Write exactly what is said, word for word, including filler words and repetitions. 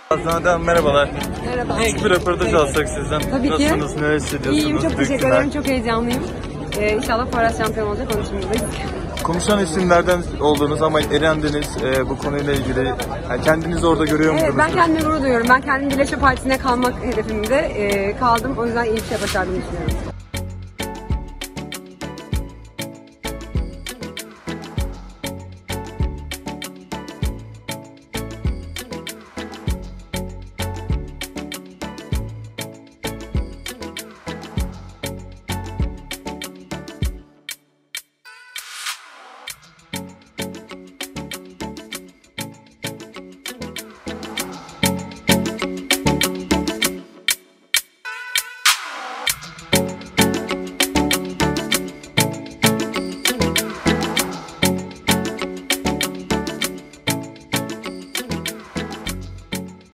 Azadem merhabalar. Merhaba. Küçük bir röportaj alsak sizden. Tabii ki. Nasılsınız, neler hissediyorsunuz? İyiyim, çok teşekkür Büyük ederim. Çok heyecanlıyım. Ee, inşallah Poyraz şampiyon olacak, onun için buradayız. Konuşan isimlerden olduğunuz ama elendiniz e, bu konuyla ilgili. Yani kendinizi orada görüyor musunuz? Evet, ben kendimi gurur duyuyorum. Ben kendim Birleşme Partisi'ne kalmak hedefimde e, kaldım. O yüzden iyi bir şey başardığımı düşünüyorum.